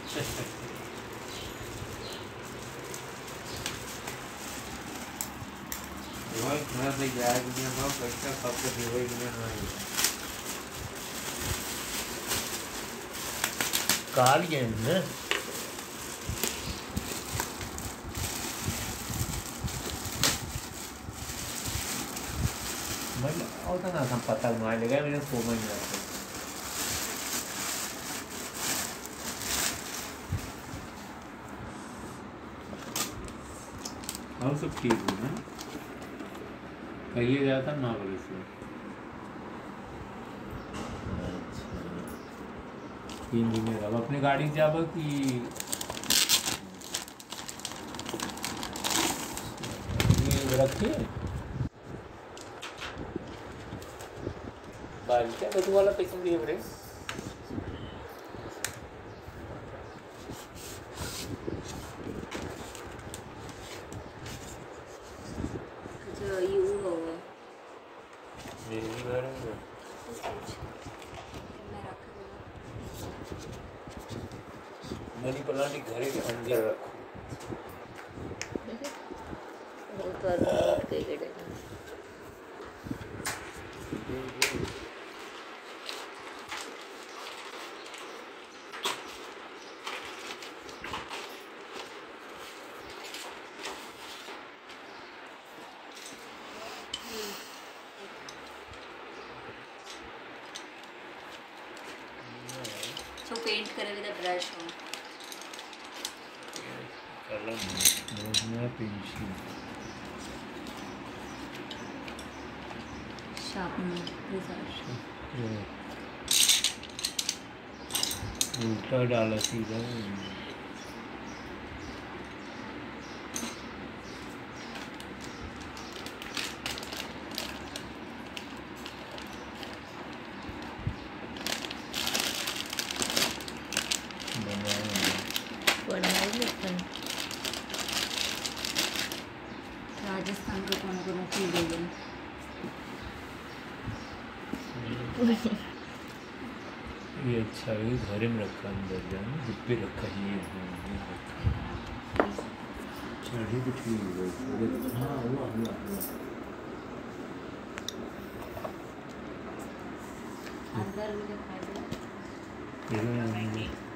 मैं नहीं जाएगा दुनिया में पैसा सबसे वही दुनिया में कार गेम है मतलब और तो ना हम पता मार लेगा मैंने फोन में नहीं और सब ठीक है ना कहिए जाता ना बोले से 3 दिन में अब अपनी गाड़ी जाब कि रखिए बालिका वधू वाला पैसा दिए बड़े मनी प्लांट घरे के अंदर रखो So paint करे with a brush हो कलम नया पेंसिल शार्पनर उल्टा डाला सीधा राजस्थान को कौन फील गई ये अच्छा है घर में रखा अंदर जाना धूप पे रखा ये चढ़ी तो ठीक है हाँ हुआ अंदर भी दिखाई दे